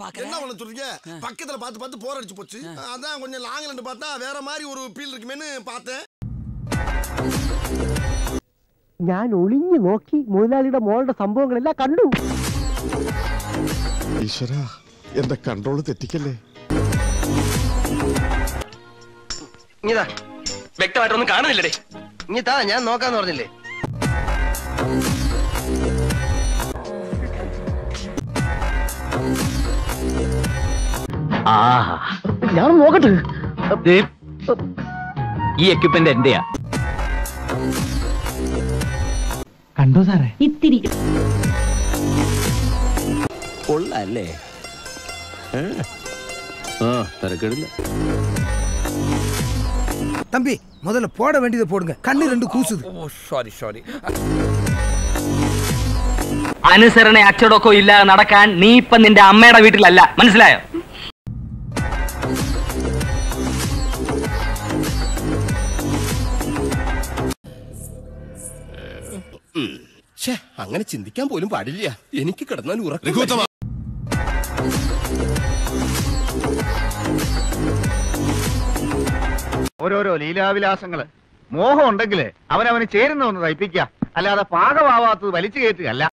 என்ன பண்ண சொல்றீங்க? பக்கத்துல பார்த்து பார்த்து போர் அடிச்சு போச்சு. அதான் கொஞ்சம் லாங்ல இருந்து பார்த்தா வேற மாதிரி ஒரு ஃபீல் இருக்குமேன்னு பார்த்தேன். ഞാൻ ഒളിഞ്ഞു നോക്കി മുതലാളിയുടെ മോളുടെ സംഭവങ്ങളെല്ലാം കണ്ടു. ഈശ്വരാ, എന്റെ കൺട്രോൾ തെറ്റിക്കല്ലേ. ഇതാ വ്യക്തമായിട്ടൊന്നും കാണുന്നില്ലേ? ഇതാ ഞാൻ നോക്കാന്ന് പറഞ്ഞില്ലേ? ഞാൻ നോക്കട്ടെ. ഈ എക്യുപ്മെന്റ് എന്റെയാ. കണ്ടോ സാറേ? ഇത്തിരി കൊള്ളാല്ലേ? തിരക്കിടില്ല. தம்பி முதல்ல போட வேண்டியதை போடுங்க. கண்ணு ரெண்டு கூசுது. സോറി അനുസരണ അച്ചടക്കോ ഇല്ലാതെ നടക്കാൻ നീ ഇപ്പൊ നിന്റെ അമ്മയുടെ വീട്ടിലല്ല, മനസ്സിലായോ? അങ്ങനെ ചിന്തിക്കാൻ പോലും പാടില്ല. എനിക്ക് കിടന്നാൽ ഉറക്കം. ഓരോരോ ലീലാവിലാസങ്ങള് മോഹം ഉണ്ടെങ്കില് അവനവന് ചേരുന്ന ഒന്ന് തയ്പ്പിക്കുക, അല്ലാതെ പാകമാവാത്തത് വലിച്ചു കയറ്റുകയല്ല.